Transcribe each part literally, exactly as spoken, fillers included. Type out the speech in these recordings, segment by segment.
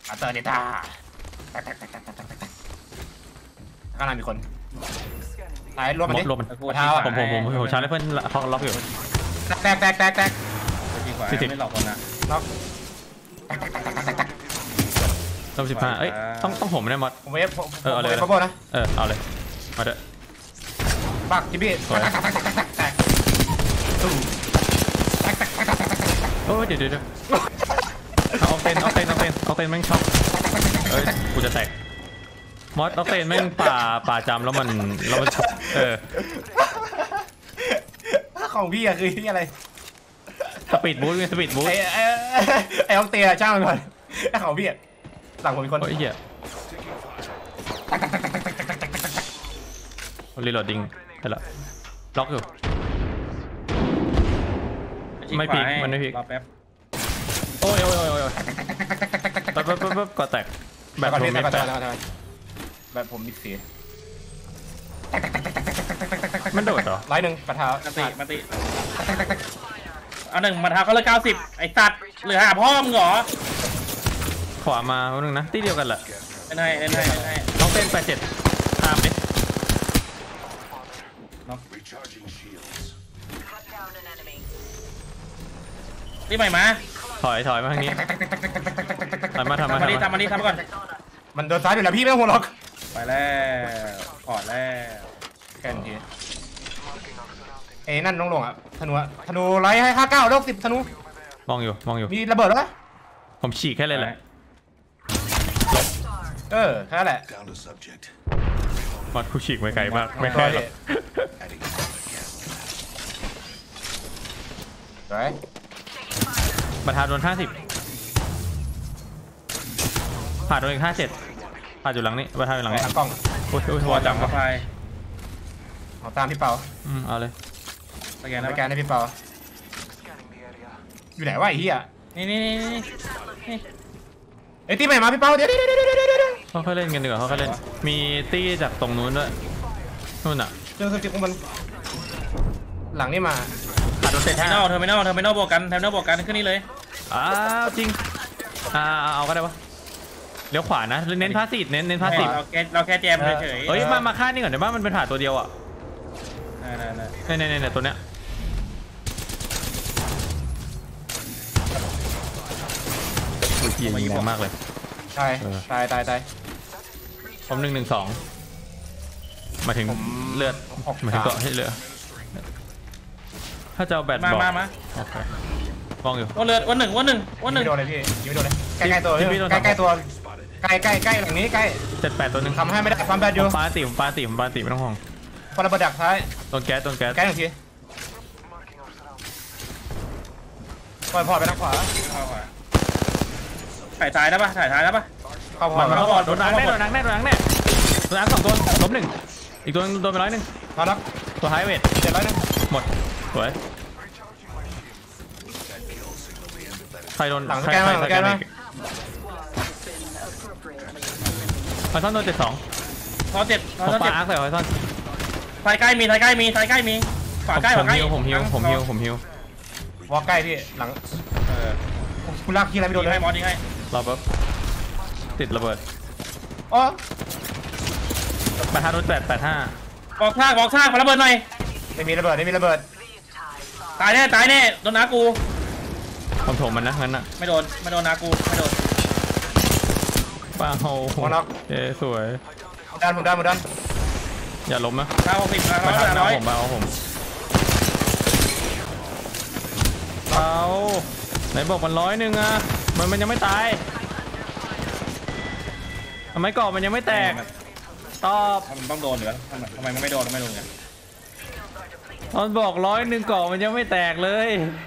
อัลเตอร์เนต้าตักตักตักตักตักตักตักข้างล่างมีคนตายรวมมันดิรวมมันเท้าผมผมผมผมชาร์จเพื่อนเขาล็อกอยู่แตกแตกแตกแตกสี่สิบไม่หลอกคนนะล็อกตักตักตักตักตักตักรวมสิบห้าเอ้ยต้องต้องผมได้มอดผมเวฟผมเออเอาเลยผมเวฟโบนะเออเอาเลยมาเด้อบักจิบี้ตักตักตักตักตักตักแตกตุ้มตักตักตักตักตักตักตักโอ้ยเดี๋ยวเดี๋ยวเดี๋ยวเอาเต้นเอาเต้นเอาเต้นเอาเต้นแม่งช็อกเอ้ยกูจะแตกมอสเอาเต้นแม่งป่าป่าจำแล้วมันแล้วมันช็อกเออของพี่อะคือที่อะไรสปีดบูทไงสปีดบูทไอ้ไอ้ไอ้ห้องเตียช่างมันก่อนไอ้ของพี่อะหลังผมมีคนโอ้ยเหี้ยรีโหลดดิ้งไปละล็อกอยู่ไม่พีกมันไม่พีกรอแป๊บโอ้ยโอ้ยโอ้ยโอ้ยปั๊บปั๊บปั๊บปั๊บก็แตกแบแบบบก่อนผมพี่ไม่แบบแตก่อนกแบบผมมีสีมันโดดเหรอร้อยหนึ่งกระเท้ามาติมาติเอาหนึ่งมาทาเขาเลยเก้าสิบไอ้สัตว์เหลือหาพ่อมึงเหรอขวามาวันนึงนะที่เดียวกันแหละเล่นให้เล่นให้เล่นให้น้องเต้นแปดเจ็ดตามดิรีบใหม่มาถอยถอยมาทางนี้ถอยมาทำมาทำมาดิทำทำมาดิทำมาก่อนมันโดนซ้ายอยู่แล้วพี่ไม่ต้องห่วงหรอกไปแล้วถอดแล้วแค่นี้เอ้นั่นลงลงอ่ะธนูอะธนูไล่ให้ห้าเก้าโลกสิบธนูมองอยู่มองอยู่มีระเบิดแล้วไหมผมฉีกแค่เลยแหละเออแค่นั้นแหละมอดกูฉีกไปไกลมากไม่แค่หรอกสวยบรรทัดโดนห้าสิบผ่านโดนอีกห้าเจ็ดผ่านอยู่หลังนี้บรรทัดอยู่หลังนี้ทางกล้องโอ้ยโอ้ยหัหัววจัจับบ กระไฟเอาตามพี่เปาอืมเอาเลยสแกนสนะแกนให้พี่เปาอยู่ไหนวะไอ้เหี้ยนี่นี่นี่นี่เอ้ยตีใหม่มาพี่เปาเดี๋ยวเดี๋ยวเดี๋ยวเดี๋ยวเดี๋ยวเขาค่อยเล่นกันดีกว่าเขาค่อยเล่นมีตี้จากตรงนู้นด้วยนู่นอ่ะเจอสกิลของมันหลังนี่มาผ่านโดนเตะเทอร์มินอลเทอร์มินอลเทอร์มินอลบวกกันเทอร์มินอลบวกกันขึ้นนี่เลยอ้าวจริงอ่าเอาก็ได้ปะเลี้ยวขวานะเน้นพาสซีฟเน้นเน้นพาสซีฟเราแค่เราแค่แจมเฉยๆเอ้ยมามาฆ่านี่ก่อนเดี๋ยวบ้านมันเป็นผ่าตัวเดียวอ่ะนั่นนั่นเนี่ยเนี่ยเนี่ยตัวเนี้ยโอ้ยยิงแรงมากเลยตายตายตายตายผมหนึ่งหนึ่งสองมาถึงเลือดมาถึงเกาะให้เหลือถ้าจะเอาแบตมาบอกมามาโอเคมองอยู่วันเลือดวันหนึ่งวันหนึ่งวันหนึ่งไม่โดนเลยพี่ยิงไม่โดนเลยใกล้ใกล้ตัวใกล้ใกล้ตัวใกล้ใกล้ใกล้หลังนี้ใกล้เจ็ดแปดตัวหนึ่งทำให้ไม่ได้ความแบดอยู่ปาติผมปาติผมปาติไม่ต้องห่วงพอระเบิดดักท้ายโดนแก๊สโดนแก๊สใกล้หนึ่งทีปล่อยพอไปทางขวาถ่ายท้ายได้ปะถ่ายท้ายได้ปะเข้าพอมามามาโดนนังแน่โดนนังแน่โดนนังแน่โดนนังสองตัวล้มหนึ่งอีกตัวโดนไปร้อยหนึ่งมาแล้วตัวไฮเวทเจ็ดร้อยนึงหมดสวยใครโดนหลังสใครแกนใครมาหลังสสแกแกนนไปมาไฮซอนโดนเจ็ดสองทอเจ็ดทผมอปาเจ็ดอาร์คใส่ไฮซอนท้ายใกล้มีท้ายใกล้มีท้ายใกล้มีขวาใกล้ขผวาม ใกล้ฮิวผมฮิวผมฮิวผมฮิววอลใกล้พี่หลังเออคุณลากขี้อะไรไม่โดยินงเลให้ยมอสยิงให้รอแป๊บติดระเบิดอ๋อแปดห้าโดนแปดแปดห้าบอกท่าบอกท่ามาระเบิดหน่อยไม่มีระเบิดไม่มีระเบิดตายแน่ตายแน่โดนนากูผมโถมมันนะงั้นน่ะไม่โดนไม่โดนนากูไม่โดนป้าโหเย้สวยดันผมดันผมดันอย่าล้มนะเก้าหกสิบร้มาอยทำร้อยผมมาเอาผมเอาไหนบอกมันร้อยหนึ่งอะมันมันยังไม่ตายทำไมกรอบมันยังไม่แตกตอบมันต้องโดนเหรอทำไมมันไม่โดนไม่โดนไงตอนบอกร้อยหนึ่งกรอบมันยังไม่แตกเลย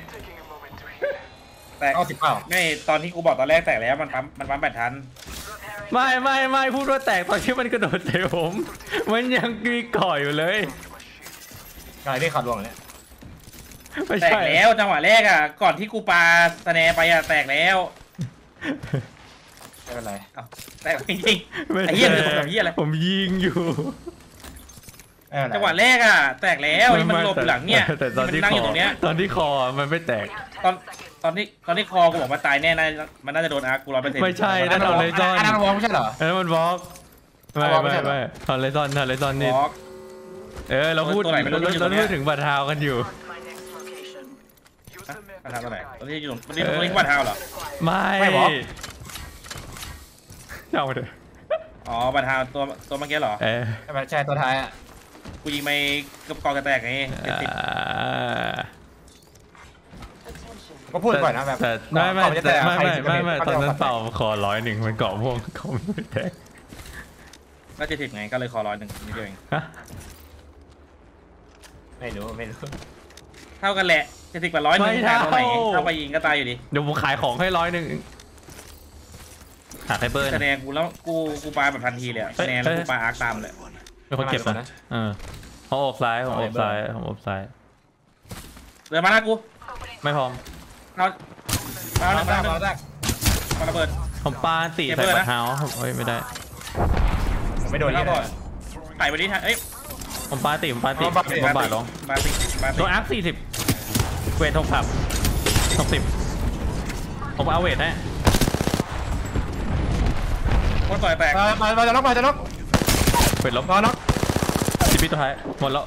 แตกเอาสิบเปล่าไม่ตอนที่กูบอกตอนแรกแตกแล้วมันปั๊มมันปั๊มแปดทันไม่ไม่ไม่พูดว่าแตกตอนที่มันกระโดดใส่ผมมันยังมีก่ออยู่เลยอะไรที่ขาดรวงเนี่ยไม่แตกใช่แล้วจังหวะแรกอ่ะก่อนที่กูปาสแนไปอ่ะแตกแล้วไม่เป็นไรแตกจริงไม่ๆไอ้ใช่เหี้ยเลยผมแบบเหี้ยอะไรผมยิงอยู่เออจังหวะแรกอ่ะแตกแล้วนี่มันหลบหลังเนี่ยแต่ตอนมันที่นั่งคอยู่อตรงเนี้ยตอนที่คอมันไม่แตกตอนตอนที่ตอนที่คอกูบอกว่าตายแน่น่ามันน่าจะโดนอาร์กูร้อยเปอร์เซ็นต์ไม่ใช่อันั่นนนั้นเอาวอเลล์กซอนอันนั้นวอล์กไม่ใช่เหรออันนั้นมันวอล์กไม่วอล์กไม่ไม่ใช่เหรอไม่ทอนเลซอนทอนเลซอนนี่บล็อกเออเราพูดตัวไหนไม่รู้เราอยู่ตรเรางเนี้ยพูดถึงบาทาวกันอยู่มาทำตัวไหนตอนนี้อยู่ตรงตอนนี้ตรงนี้กว่าเท้าเหรอไม่ไม่บอกเจ้ามาเถอะอ๋อบาทาตัวตัวเมื่อกี้เหรอเออใช่ไหมใช่ตัวท้ายอ่ะกูยิงไปเกับกอกระแตกไงเจ็ดสิบอ่าก็พูดก่อนนะแบบแต่ไม่ไม่ก่อนจะแต่แตะไม่ใครไม่จะไม่ไม่ใครตอนนั้นจะเป่าคอร้อยหนึ่งมันเกาะม่วงเขาไม่แตกก็เจ็ดสิบไงก็เลยขอร้อยหนึ่งนิดเดียวเองฮะไม่รู้ไม่รู้เท่ากันแหละเจ็ดสิบกับร้อยหนึ่งแต่ตรงไหนเข้าไปยิงก็ตายอยู่ดีเดี๋ยวผมขายของให้ร้อยหนึ่งหาไคเบอร์คะแนนะนกูแล้วกูกูปาแบบทันทีเลยคะแนนแล้วกูปาอาร์คตามเลยเป็นคนเก็บนะเออเขาโอบซ้ายผมโอบซ้ายผมโอบซ้ายเดินมาหน้ากูไม่พร้อมเอาเอาเอาหนึ่งแรเอากหนึ่งเอาแรกมาระเบิดผมปาตีเก็บใส่เบอร์บันะตเท้าเฮ้ยไม่ได้ผมไม่โดนแล้นี่วก็นะถ่ายไปดิท่านเอ้ยผมปาตีผมปาตีเอาบาติผมบาดลงมาติมาติตัวอัพสี่สิบเวทหกสิบหกสิบผมเอาเวทให้คนต่อยแตกมามามาจะน็อกมาจะน็อกเวทลบมาน็อกสิบปีตัวท้ายหมดแล้ว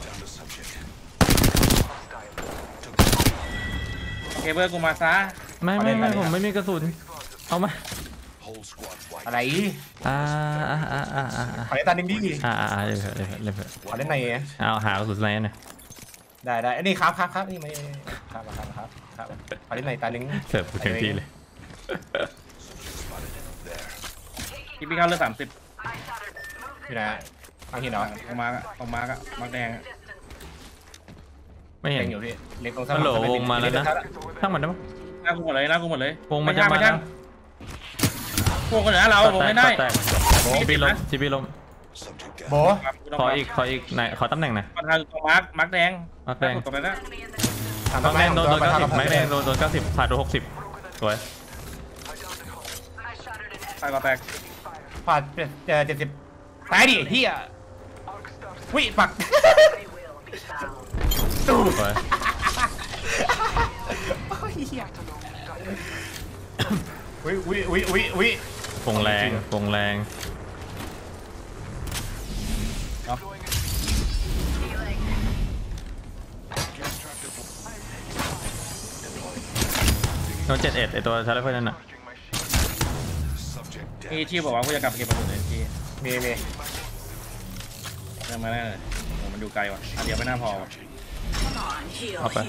เคเบิลกูมาซะไม่ไม่ไม่ผมไม่มีกระสุนเอามาอะไรอ่าอ่าอ่าอ่าอ่าขอเล่นตาดิ้งดิอ่าอ่าเลยเถอะเลยเถอะเลยเถอะขอเล่นในเอาหากระสุนไหนเนี่ยได้ได้นี่ครับครับครับนี่ไม่ครับครับครับครับขอเล่นในตาดิ้งเสิร์ฟเต็มที่เลยที่พี่เข้าเลือดสามสิบอยู่นะทางหินเหรอออกมาออกมาก็มักแดงไม่เห็นเล็งอยู่พี่เล็งตรงฮัลโหลวงมาแล้วนะทั้งหมดได้ปะหน้ากูหมดเลยหน้ากูหมดเลยวงมันจะมาไใช่พวกคนเหนือเราผมไม่ได้แตกจีบีลมจีบีลมโบขออีกขออีกไหนขอตำแหน่งหน่อยมาทางตรงมาร์คมาร์คแดงมาร์คแดงตรงนั้นนะทางมาร์คแดงโดนโดนต้เก้าสิบไม้ไม้แดงโดนโดนเก้าสิบผ่านโดนหกสิบสวยตายก็แตกผ่านเจอเจ็ดสิบตายดิเฮียวิปักตู้สวยวิวิวิวิวิวงแรงวงแรงโดนเจ็ดเอ็ดไอตัวชาร์ลเพื่อนนั่นน่ะมีที่บอกว่ากูจะกลับไปเก็บประตูเลยที่มีมีเดินมาแน่เลยโอ้มันดูไกลว่ะอันเดียวไม่น่าพอเอาไป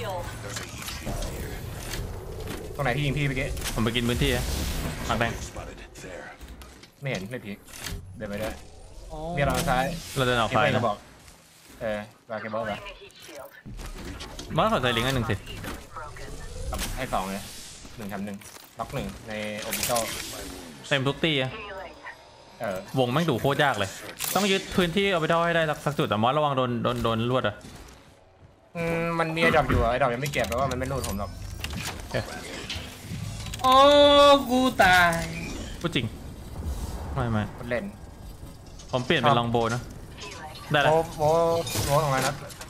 ตรงไหนที่ยิงพี่เมื่อกี้ผมไปกินพื้นที่อะมาร์คแดงไม่เห็นไม่พีกเดินไปด้วยมีเราซ้ายเราเดินออกเก็บซ้ายไว้กนะระบอกเออวางเก็บบอกไปมาขอใจลิงก์อันหนึ่งสิให้สองเลยหนึ่งทำหนึ่งล็อกหนึ่งในโอบิโต้เต็มทุกตีอะเออวงแม่งดูโคตรยากเลย ต้องยึดพื้นที่เอาไปเท่าให้ได้สักสักจุดแต่มอสระวังโดนโดนโดนลวดอะอืมมันมีไอ้ดอกอยู่อะไอ้ดอกยังไม่เก็บเพราะว่ามันไม่รูดผมหรอกโอ้กูตายพูดจริงไม่ไม่คนเล่นผมเปลี่ยนเป็นลองโบนะได้แล้วโมโมโมตรงนั้นนะ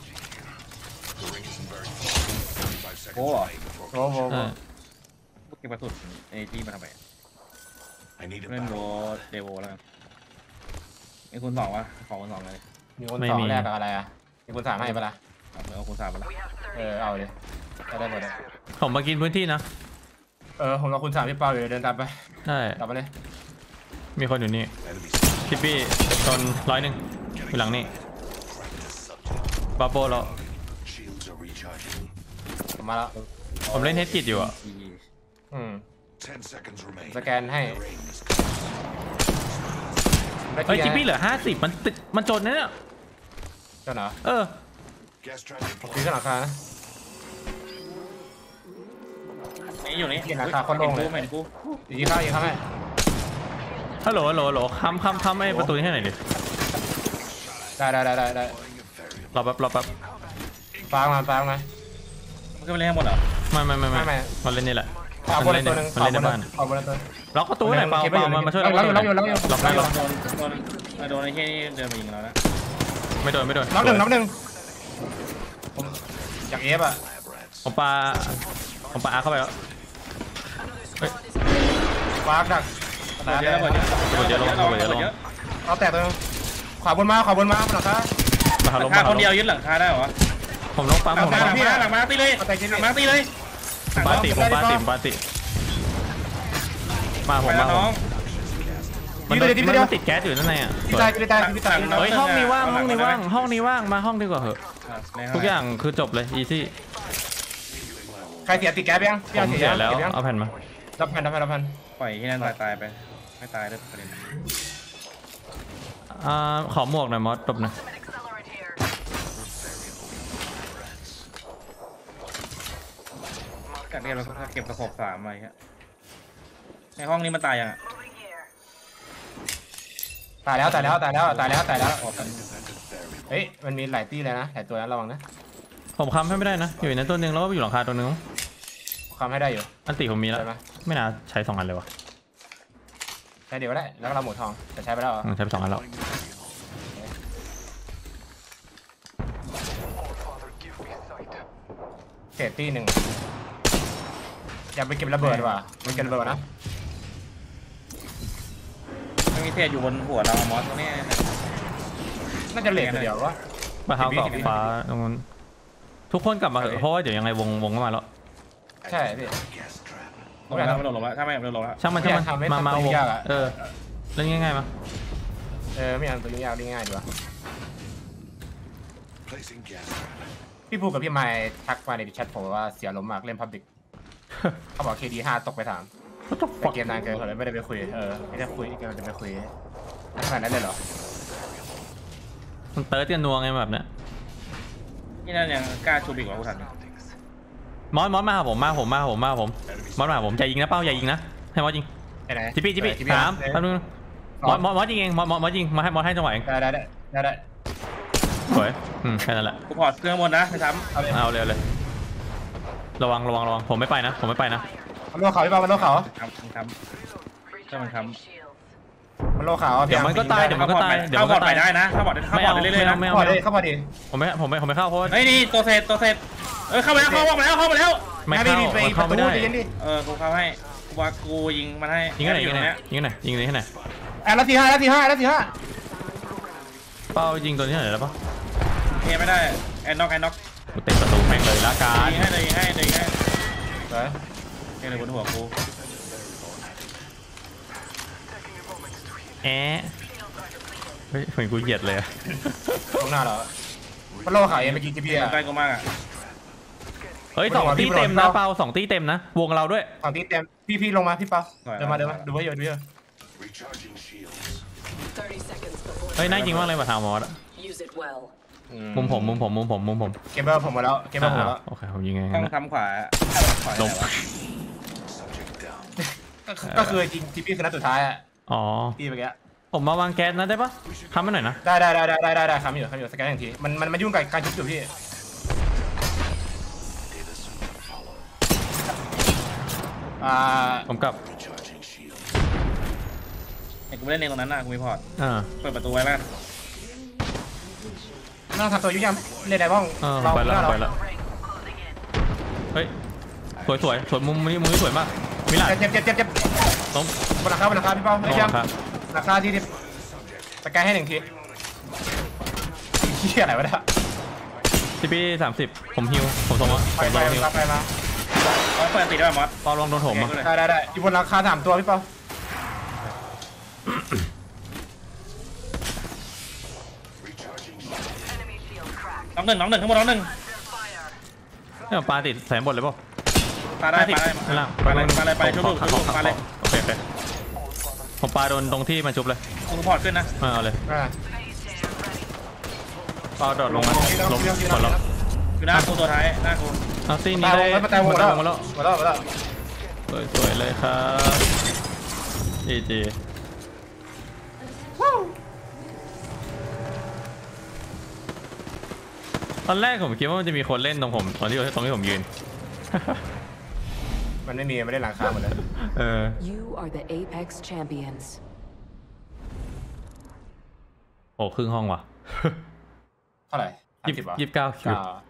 โอ้เหรอโมโมโมเออเก็บกระสุนไอ้ที่มาทำไมเล่นโรเดโวแล้วกันไอ้คุณสองวะของคุณสองเลยมีคนสองแรกกับอะไรอ่ะมีคนสามให้ปะล่ะเอาเอาคุณสามไปละเออเอาเลยได้ได้หมดเลยผมมากินพื้นที่นะเออผมเอาคุณสามพี่เปาอยู่เดินตามไปใช่ตามมาเลยมีคนอยู่นี่ทิปปี้โดนร้อยหนึ่งอยู่หลังนี่บาโบแล้วผมมาแล้วผมเล่นเฮดกิตอยู่อ่ะอืม Ten seconds remain. สแกนให้เฮ้ยทิปปี้เหลือห้าสิบมันติดมันจนนะเนี่ยเจ้าหนาเออ Gas trap ซื้อ deployed. ขนาดคานะนี่อยู่นี่เห็นราคาโคตรโล่งเลยเห็นกูยิงเข้ายิงเข้าให้ฮัลโหลฮัลโหลฮัลโหลค้ำค้ำค้ำไอ้ประตูนี้ให้หน่อยดิได้ได้ได้ได้ได้รอแป๊บรอแป๊บฟางมาฟางมามันก็ไม่เล่นให้หมดเหรอไม่ไม่ไม่ไม่ไม่มันเล่นนี่แหละเอาบมันนเล่นตัวหนึงมันเล่นในบ้านเอาบนตัวล็อกประตูหน่อยเปล่าเปล่ามามาช่วยล็อกอยู่ล็อกอยู่ล็อกอยู่ล็อกได้ล็อกโดนโดนโดนไอ้ที่นี่เดินมายิงเราแล้วไม่โดนไม่โดนน้องหนึ่งน้องหนึ่งผมอยากเอฟอ่ะผมปาผมปาอาเข้าไปแล้วเฮ้ยฟาร์กดักเยอะระเบิดเยอะระเบิดเยอะลงระเบิดเยอะลงเอาแตกตัวนึงขวาบนมาขวาบนมาหลังคามาหลลังงคามาคนเดียวยึดหลังคาได้เหรอผมลงปั๊มผมหลังลงมาหลังมาตีเลยหลังมาตีเลยปาติผมปาติผมปาติมาผมมาผมน้องมันมันติดแก๊สอยู่นั่นไงอ่ะพี่ตายพี่ตายพี่ตายเฮ้ยห้องนี้ว่างห้องนี้ว่างห้องนี้ว่างมาห้องดีกว่าเหอะทุกอย่างคือจบเลยอีซี่ใครเสียติดแก๊สยังผมเสียแล้วเอาแผ่นมารับแผ่นรับแผ่นรับแผ่นปล่อยที่นั่นตายตายไปไม่ตายด้วยประเด็นอ่าขอหมวกหน่อยมอสจบหน่อยการเก็บเก็บกระสอบสามอะไรฮะในห้องนี้มันตายยังอ่ะตายแล้วตายแล้วตายแล้วตายแล้วตายแล้วเฮ้ยมันมีหลายตี้เลยนะหลายตัวนะระวังนะผมค้ำให้ไม่ได้นะอยู่ในตัวหนึงแล้วก็อยู่หลังคาตัวหนึงความให้ได้อยู่อันติผมมีแล้วใช่ไหมไม่น่าใช้สองอันเลยวะใช้เดี๋ยวได้แล้วก็เราหมูทองจะใช้ไปแล้วใช้ไปสองอันแล้วเศษตี้หนึ่งอย่าไปเก็บระเบิดว่ะมันเก็บระเบิดนะมันมีเศษอยู่บนหัวเรามอสตรงนี้น่าจะเหล็กเดียววะมาเท้ากับฟ้าตรงนู้นทุกคนกลับมาเถอะเพราะว่าเดี๋ยวยังไงวงวงก็มาแล้วใช่พี่ลงแล้วไม่ลงแล้วถ้าไม่ลงแล้วช่างมันช่างมันมามาเอาวงเออเล่นง่ายๆมาเออไม่เอาตัวยุ่งยากได้ง่ายดีวะ Placing gas trap. พี่พูดกับพี่ไมค์ทักมาในดิแชทผมว่าเสียลมมากเล่นพับบิกเขาบอกเคดีห้าตกไปถามแต่เกมนานเกินเขาเลยไม่ได้ไปคุยเออไม่ได้คุยเกมจะไปคุยขนาดนั้นเลยเหรอมันเติร์ดกันนัวไงแบบเนี้ยนี่นั่นยังกล้าชูบิกกว่ากูทันมอสมอสมาหาผมมาผมมาผมมาผมมอสมาหาผมใจยิงนะเป้าอย่ายิงนะให้มอสยิงไหนจิปปี้จิปปี้สามแป๊บนึงมอสมอสมอสยิงเองมอสมอสมอสยิงมาให้มอสให้จังหวะเองได้ได้ได้ได้ได้สวยอืมแค่นั้นแหละกูพอดเครื่องบนนะไปซ้เอาเลยเอาเลยเลยระวังระวังระวังผมไม่ไปนะผมไม่ไปนะมันโลเขาพี่เปามันโลเขาำทำทำถ้ามันทำมันโลเขาเดี๋ยวมันก็ตายเดี๋ยวมันก็ตายเดี๋ยวเข้ามันบอก็ดไปตายได้นะเข้าบอดเข้าบอดเรื่อยๆนะไม่เข้าเอามาไม่ดิเอาเข้ามาดิผมไม่ผมไม่ผมไม่เข้าเพราะว่าเฮ้ยนี่ตัวเศษตัวเศษเออเข้ามาแล้วเข้ามาแล้วเข้ามาแล้วไม่เข้ามันเข้าไม่ได้ยิงดิเออกูเข้าให้กูว่ากูยิงมันให้ยิงกันไหนยิอง ยู่กันไหนเนี้ยยิงกันไหนยิงเลยที่ไหนแอนละสี่ห้าละสี่ห้าละสี่ห้าเป้ายิงตัวนี้ไหนแล้วปะเทไม่ได้แอนน็อกแอนน็อกกูเตะประตูแม่งเลยละกันยิงให้เลยยิงให้เลยยิงให้เฮ้ยเทเลยบนหัวกูแอะเฮ้ยเหมือนกูเหยียดเลยอะตรงหน้าเรามันโลเขาเองเมื่อกี้จีพีอะใกล้กูมากอ่ะเฮ้ยสองตีเต็มนะเป้าสองตีเต็มนะวงเราด้วยฝั่งที่เต็มพี่พี่ลงมาพี่เปาเดินมาเดินมาดูไว้อยู่ดูไว้อยู่ Recharging shields. thirty seconds before เฮ้ยน่ายิงมากเลยมาทางมอสอะ use it well. มุมผมมุมผมมุมผมมุมผมเกมเบอร์ผมหมดแล้วเกมเบอร์ผมหมดแล้วโอเคผมยิงไงต้องนะทำขวาขวาลง Subject down. ก็คือจริงจีพีคือนัดสุดท้ายอะอ๋อพี่เมื่อกี้ผมมาวางแก๊สนะได้ปะทำให้หน่อยนะได้ได้ได้ได้ได้ได้ได้คำอยู่คำอยู่สแกนอย่างทีมันมันมายุ่งกับการชุบอยู่พี่ Data soon to follow. อ่าผมกลับ Recharging shields. ไอ้กูเล่นเองตรงนั้นน่ะกูมีพอร์ตอ่าเปิดประตูไว้แล้วไม่ต้องทำตัวยุ่งยากเล่นได้บ้างเออเราไปแล้วเราไปแล้วเฮ้ยสวยสวยสวยมุมนี้มุมนี้สวยมากมิลานเจ็บเจ็บเจ็บเจ็บล้มบนหลังคาบนหลังคาพี่เป้าลไอ้งเชี่ยครับหลังคาที่ที่สแกนให้หนึ่งทีเชี่ยอะไรวะเนี่ยทีพีสามสิบผมฮิวผมส่งว่าไปผมไปส่งฮิวไปไปมาเอาเปิดตีได้ป่ะมอสเปาลองโดนผมอ่ะได้ได้ได้อยู่บนหลังคาสามตัวพี่เป้า Recharging shields. น้องหนึ่งน้องหนึ่งข้างบนน้องหนึ่งเนี่ยปลาติดแสงบนเลยเปล่าปาได้ติดปาได้ข้างล่างปาเลยปาเลยไปชุบลูกขอชุบขอลูกปาเลยโอเคโอเคผมปลาโดนตรงที่มันชุบเลยกูพอร์ตขึ้นนะมาเอาเลยอ่าปลาโดดลงมาล้มหมดแล้วอยู่หน้ากูตัวท้ายหน้ากูเอาตีนี้ตายได้วงแล้วตายวงหมดแล้แล้ว วหมดแล้วหมดแล้วหมดแล้วสวยสวยเลยครับจีจีตอนแรกผมคิดว่ามันจะมีคนเล่นตรงผมตอนที่ตรงที่ผมยืนมันไม่มีไม่ได้หลังคาหมดเลยเออ You are the Apex champions. โอ้ครึ่งห้องว่ะเท่าไหร่ยี่สิบเหรอสิบเก้าคิวเก้า